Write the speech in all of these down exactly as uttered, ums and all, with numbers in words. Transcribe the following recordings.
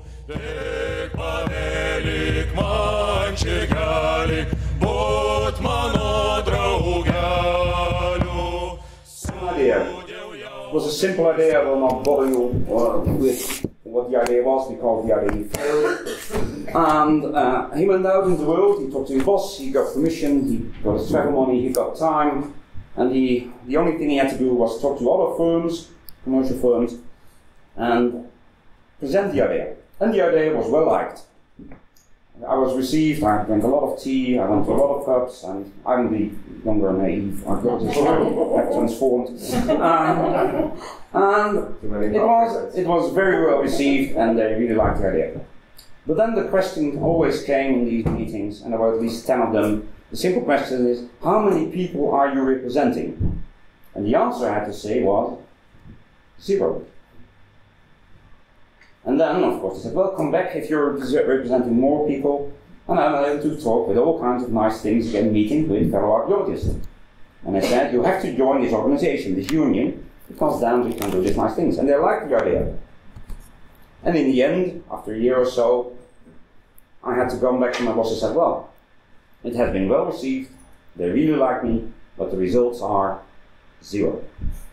It was a simple idea. I will not bother you uh, with what the idea was because the idea failed. And uh, he went out into the world, he talked to his boss, he got permission, he got his travel money, he got time, and he, the only thing he had to do was talk to other firms, commercial firms, and present the idea. And the idea was well liked. I was received, I drank a lot of tea, I went to a lot of pubs, and I'm the younger and naive archaeologist have transformed. Um, and it was, it was very well received, and they really liked the idea. But then the question always came in these meetings, and there were at least ten of them. The simple question is, how many people are you representing? And the answer I had to say was, zero. And then, of course, they said, well, come back if you're representing more people. And I'm able to talk with all kinds of nice things, again, meeting with fellow archaeologists. And I said, you have to join this organization, this union, because then we can do these nice things. And they liked the idea. And in the end, after a year or so, I had to come back to my boss and said, well, it has been well received, they really like me, but the results are zero.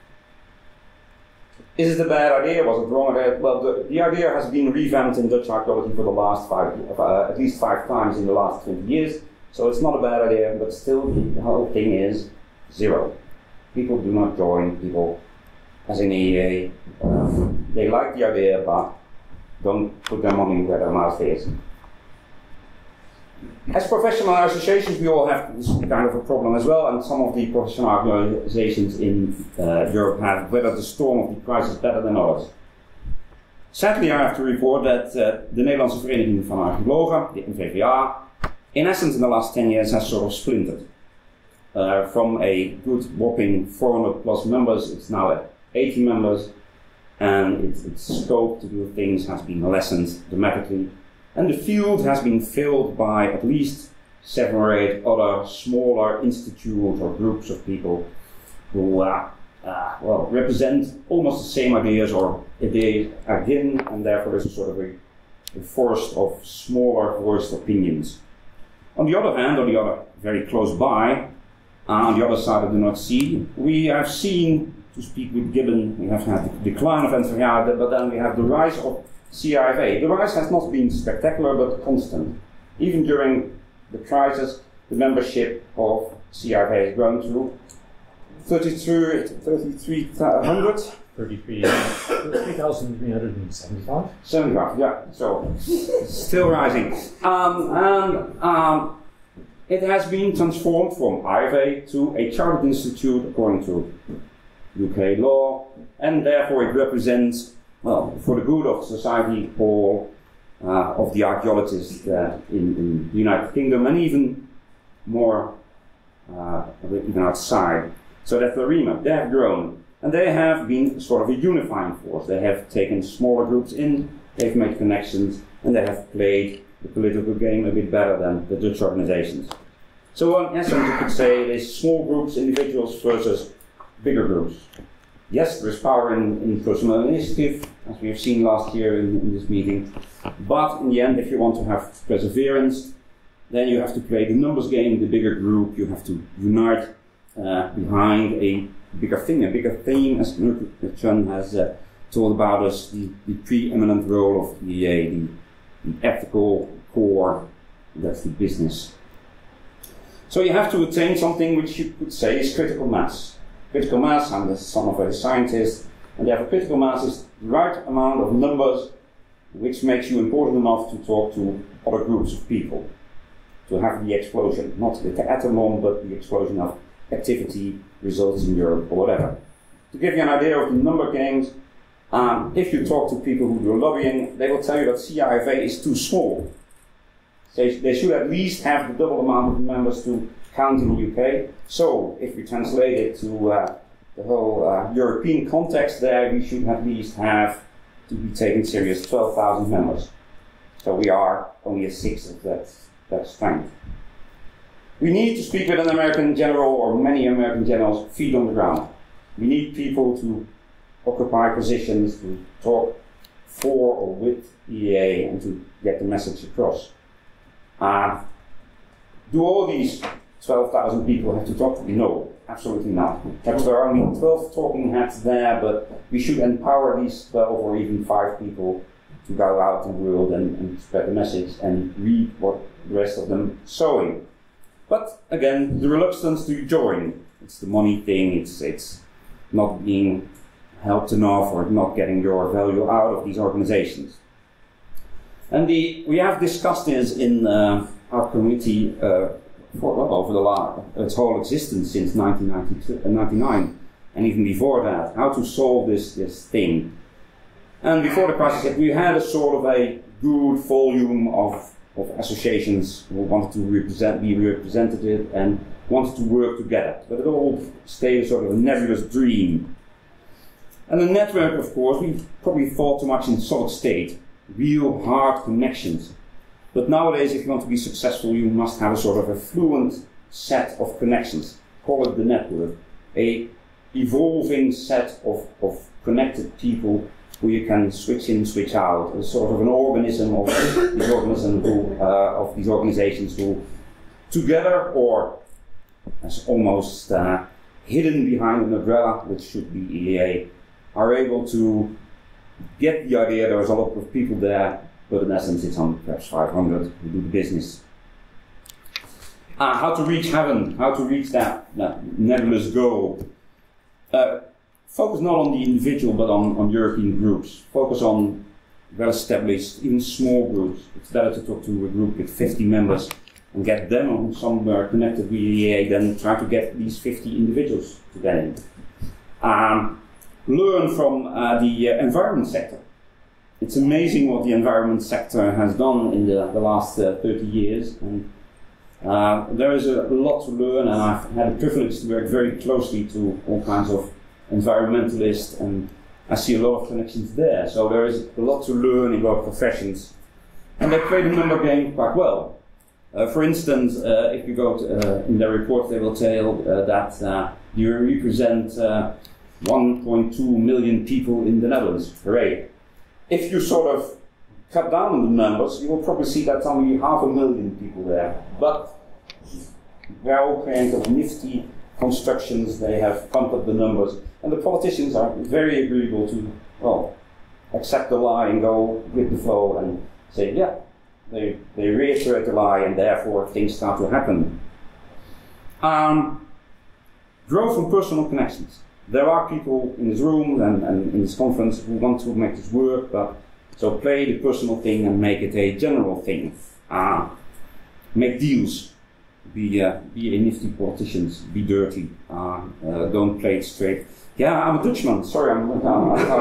Is it a bad idea? Was it wrong idea? Well, the, the idea has been revamped in Dutch archaeology for the last five, uh, at least five times in the last twenty years. So it's not a bad idea, but still the whole thing is zero. People do not join, people, as in E A A, um, they like the idea, but don't put their money where their mouth is. As professional associations, we all have this kind of a problem as well, and some of the professional organizations in uh, Europe have weathered the storm of the crisis better than others. Sadly, I have to report that uh, the Nederlandse Vereniging van Archeologen, the N V V A, in essence in the last ten years has sort of splintered. Uh, from a good whopping four hundred plus members, it's now at eighty members, and its, its scope to do things has been lessened dramatically. And the field has been filled by at least seven or eight other smaller institutes or groups of people who uh, uh, well, represent almost the same ideas or ideas again, and therefore there's a sort of a, a forest of smaller voiced opinions. On the other hand, on the other, very close by, uh, on the other side of the North Sea, we have seen, to speak with Gibbon, we have had the decline of N V V A, but then we have the rise of C I F A. The rise has not been spectacular but constant. Even during the crisis, the membership of C I F A has grown to thirty-three hundred? thirty-three thousand three hundred seventy-five? seventy-five, yeah, so still rising. Um, and um, it has been transformed from I F A to a chartered institute according to U K law, and therefore it represents, well, for the good of society, all uh, of the archaeologists uh, in, in the United Kingdom, and even more, uh, even outside. So that's the remit. They have grown, and they have been sort of a unifying force. They have taken smaller groups in, they've made connections, and they have played the political game a bit better than the Dutch organizations. So in essence, you could say there's small groups, individuals versus bigger groups. Yes, there is power in, in personal initiative, as we have seen last year in, in this meeting. But in the end, if you want to have perseverance, then you have to play the numbers game, the bigger group. You have to unite uh, behind a bigger thing, a bigger theme, as Chun has uh, told about us, the, the preeminent role of E A A, the, the ethical core, that's the business. So you have to attain something which you could say is critical mass. Critical mass, I'm the son of a scientist, and therefore critical mass is the right amount of numbers which makes you important enough to talk to other groups of people, to have the explosion, not the atom bomb, but the explosion of activity results in Europe or whatever. To give you an idea of the number games, um, if you talk to people who do lobbying, they will tell you that C I F A is too small. They, they should at least have the double amount of members to count in the U K. So, if we translate it to uh, the whole uh, European context there, we should at least have, to be taken serious, twelve thousand members. So we are only a sixth of that, that strength. We need to speak with an American general, or many American generals, feet on the ground. We need people to occupy positions, to talk for or with E A A and to get the message across. Uh, do all these twelve thousand people have to talk? No, absolutely not. Perhaps there are only twelve talking heads there, but we should empower these twelve or even five people to go out in the world and, and spread the message and read what the rest of them sowing. But again, the reluctance to join. It's the money thing, it's, it's not being helped enough or not getting your value out of these organizations. And the, we have discussed this in uh, our committee uh, for, well, over the last, its whole existence since nineteen ninety-nine, and even before that, how to solve this, this thing. And before the crisis, we had a sort of a good volume of, of associations who wanted to represent, be representative and wanted to work together. But it all stayed sort of a nebulous dream. And the network, of course, we probably thought too much in solid state, real hard connections. But nowadays, if you want to be successful, you must have a sort of a fluent set of connections. Call it the network. A evolving set of, of connected people who you can switch in, switch out. A sort of an organism of these organisms who, uh, of these organizations who, together or as almost uh, hidden behind an umbrella, which should be E A A, are able to get the idea there's a lot of people there, but in essence it's on perhaps five hundred who do the business. Uh, how to reach heaven, how to reach that, that nebulous goal. Uh, focus not on the individual but on, on European groups. Focus on well-established, even small groups. It's better to talk to a group with fifty members and get them on somewhere connected with E A A than try to get these fifty individuals to get in. Um, learn from uh, the uh, environment sector. It's amazing what the environment sector has done in the, the last uh, thirty years. And uh, there is a lot to learn, and I've had the privilege to work very closely to all kinds of environmentalists, and I see a lot of connections there. So there is a lot to learn in both professions. And they play the number game quite well. Uh, for instance, uh, if you go to, uh, in their report, they will tell uh, that uh, you represent uh, one point two million people in the Netherlands. Hooray. If you sort of cut down on the numbers, you will probably see that only half a million people there. But there are all kinds of nifty constructions, they have pumped up the numbers, and the politicians are very agreeable to, well, accept the lie and go with the flow and say, yeah, they, they reiterate the lie and therefore things start to happen. Um, grow from personal connections. There are people in this room and, and in this conference who want to make this work, but so play the personal thing and make it a general thing. Uh, make deals. Be, uh, be a nifty politicians. Be dirty. Uh, uh, don't play it straight. Yeah, I'm a Dutchman. Sorry, I'm. I'm, I'm,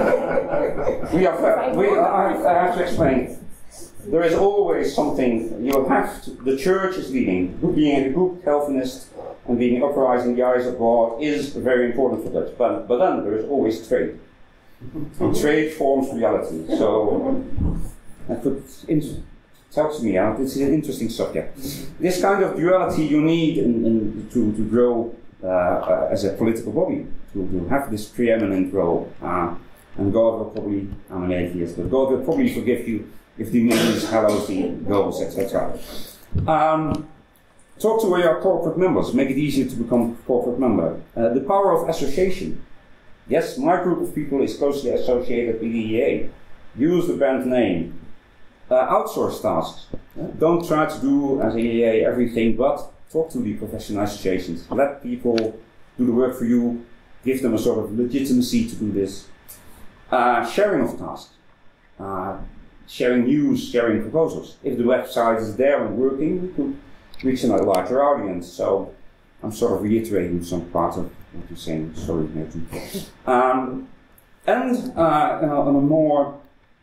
I'm we are. We are. I have to explain. There is always something you have to. The church is leading. Being a good Calvinist and being upright in the eyes of God is very important for that. But, but then there is always trade. And trade forms reality. So that could in, talk to me out. This is an interesting subject. This kind of duality you need in, in, to, to grow uh, uh, as a political body, to, to have this preeminent role. Uh, and God will probably, I'm an atheist, but God will probably forgive you if the names, hellos, the goals, et cetera. Um, talk to your corporate members. Make it easier to become a corporate member. Uh, the power of association. Yes, my group of people is closely associated with E A A. Use the brand name. Uh, outsource tasks. Uh, don't try to do as E A A everything, but talk to the professional associations. Let people do the work for you. Give them a sort of legitimacy to do this. Uh, sharing of tasks. Uh, sharing news, sharing proposals. If the website is there and working, we could reach a larger audience. So I'm sort of reiterating some part of what you're saying. Sorry, Nathan. Um, and uh, on a more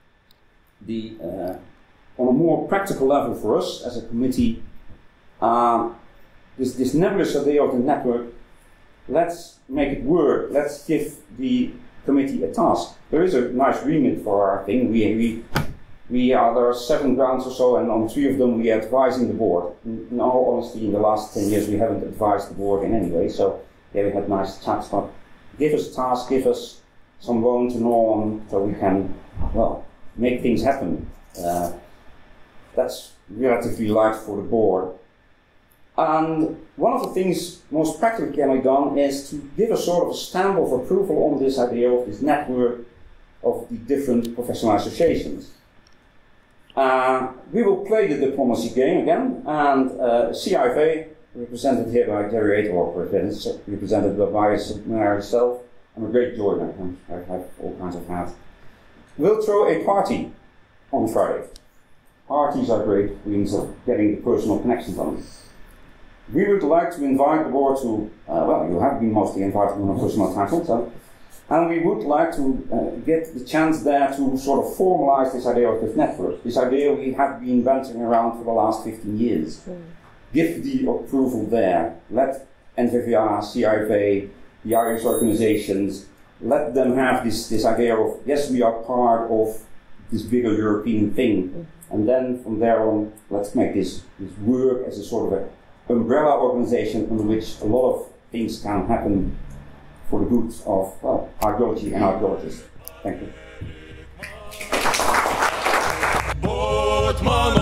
the uh, on a more practical level for us as a committee, uh, this this nebulous idea of the network. Let's make it work. Let's give the committee a task. There is a nice remit for our thing. We we we are there are seven grounds or so, and on three of them we are advising the board. In all honesty, in the last ten years we haven't advised the board in any way. So yeah, we had nice chats, but give us a task, give us some bone to gnaw on, so we can well make things happen. Uh, that's relatively light for the board. And one of the things most practically can be done is to give a sort of a stamp of approval on this idea of this network of the different professional associations. Uh, we will play the diplomacy game again, and uh, C I V A, represented here by Jerry Aterwalk, represented by myself. I'm a great joiner, I have all kinds of hats. We'll throw a party on Friday. Parties are great means of getting the personal connections on. We would like to invite the board to, uh, well, you have been mostly invited on a personal title, so, and we would like to uh, get the chance there to sort of formalize this idea of this network, this idea we have been bouncing around for the last fifteen years. Mm. Give the approval there. Let N V V A, C I V A, the Irish organizations, let them have this, this idea of, yes, we are part of this bigger European thing. Mm. And then from there on, let's make this, this work as a sort of a umbrella organization in which a lot of things can happen for the good of well, archaeology and archaeologists. Thank you.